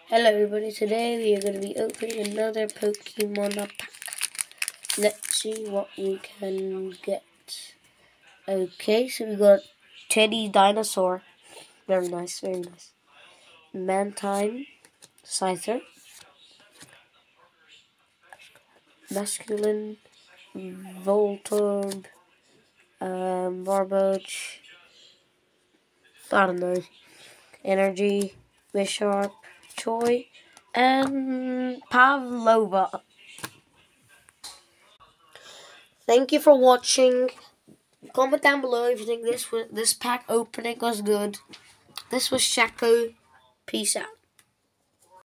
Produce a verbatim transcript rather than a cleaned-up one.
Hello everybody, today we are going to be opening another Pokemon pack. Let's see what we can get. Okay, so we got Teddy Dinosaur. Very nice, very nice. Mantine, Scyther, Masculine, Voltorb, um, Barboach, I don't know, Energy, Bisharp, Choi, and Pavlova. Thank you for watching. Comment down below if you think this was, this pack opening was good. This was Shaco. Peace out.